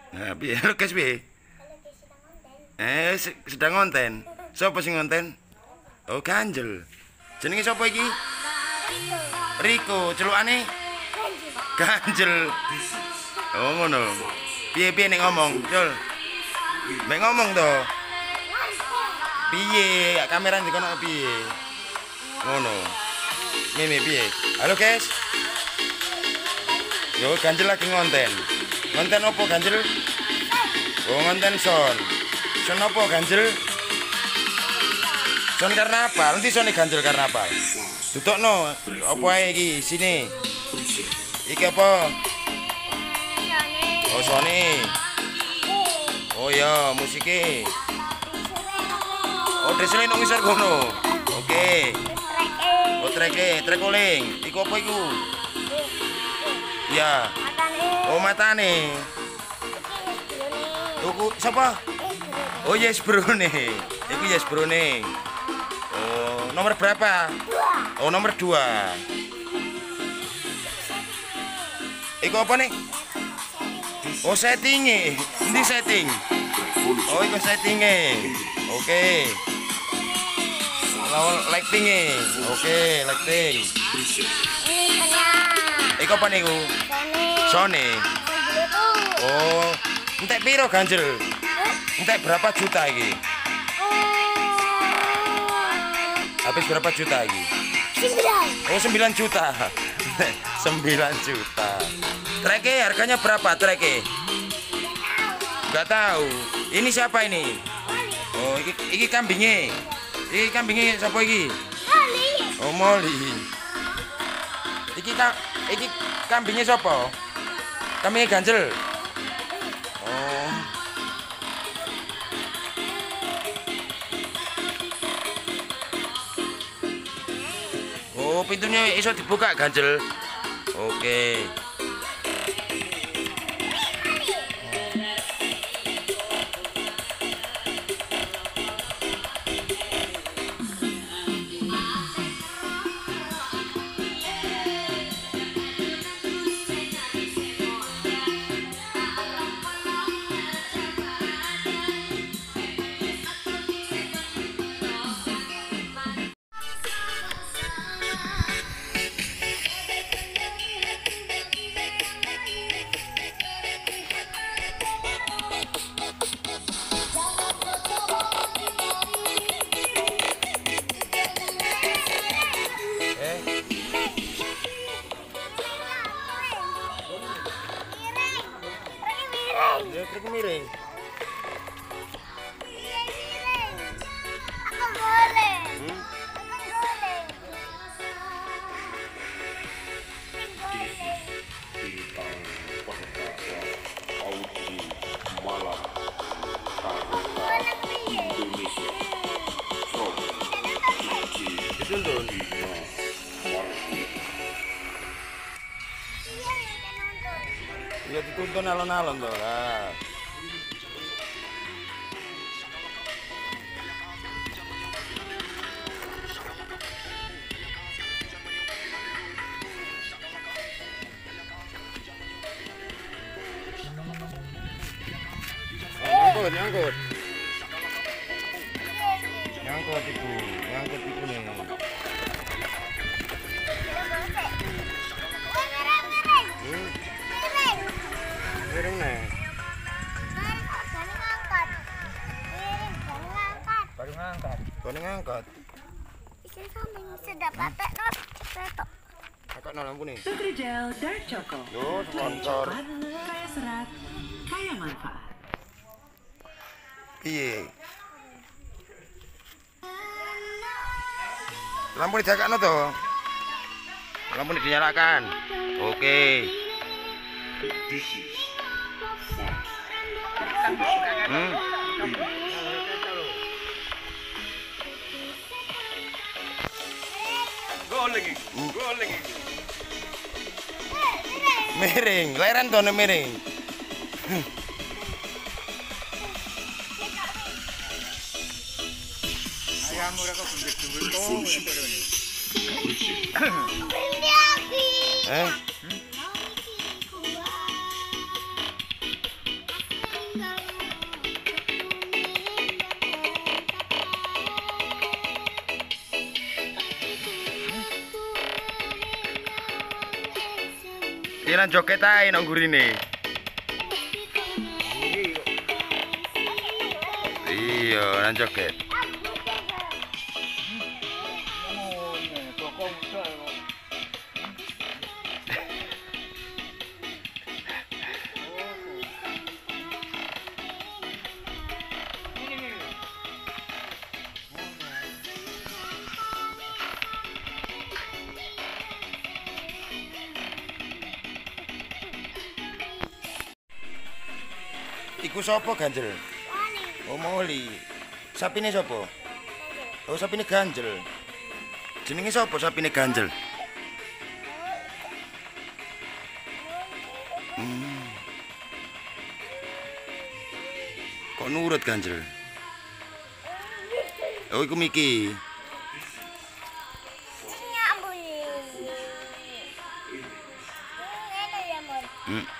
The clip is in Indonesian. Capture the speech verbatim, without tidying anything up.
Nah, piye lho guys piye? Eh, se- sedang ngonten. Sopo sing ngonten? Oh, Ganjel. Jenenge sapa iki? Riko, celukane? Ganjel. Oh, ngono. Piye-piye nek ngomong, Cul? Mek ngomong to. Piye? Kamera dikono piye? Ngono. Mimi piye? Halo, guys. Yo, Ganjel lagi ngonten. Ngonten opo Ganjel? Oh, ngonten son. Son opo Ganjel? Son karnaval. Nanti son Ganjel karnaval. Tutokno opo ae iki sini. Iki apa? Oh, Sony. Oh ya, musike. Oh, desene nang ngisor kono. Oke. Oh, treke, trek oling. Iku apa iku? Ya. Oh, matane. Tuku sapa? Oh, yes brone. Iku yes brone. Oh, nomor berapa? Oh, nomor dua. Iku apa nih? Oh, settinge. Endi setting? Oh, iku settinge. Oke. Lawan lighting-e. Oke, lighting. Iku apa niku? Sony. Oh, entek piro Ganjel? Entek berapa juta iki? Habis berapa juta iki? Sembilan. Oh, sembilan juta. sembilan juta. Treke harganya berapa treke? Enggak tahu. Ini siapa ini? Oh, iki, iki kambingnya. Iki kambingnya siapa iki? Molly. Oh, Molly. Iki ka, iki kambingnya siapa? Kambingnya Ganjel. Oh. Oh, pintunya iso dibuka Ganjel. Oke. Ya, truk miring. Aku boleh. Hmm? Aku boleh. Bintang Perkasa Audi Malang Kareta Indonesia From Suci Dituntun. Bina Marti Iya, kita nonton. Ya dituntun alon-alon tuh lah. Oh, nyangkut, nyangkut. Nyangkut ibu, nyangkut ibu nih. Oh, miring-miring. Hmm, Miring. miring nih. Miring kok jangan ngangkat. Miring jangan ngangkat. Baru ngangkat. Baru ngangkat. Ikan kambing sedap patek not. Petok. Kakak no lampu nih. Nutrijel Dark Choco. Yo, sponsor. Kaya serat, kaya manfaat. Piye? Lampu dijakakno to. Lampu dinyalakan. Oke. Hmm. Miring, leren to miring. Berhenti lagi. Eh, Dia lan joget ae nang gurine. Iya, lan joget. Iku sapa Ganjel? Wani. Oh Moli. Sapine sapa? Oh sapine Ganjel. Jenenge sapa sapine Ganjel? Hmm. Kok nurut Ganjel? Oh iku Miki. Nyambung. Ini ya, Mon. Hmm.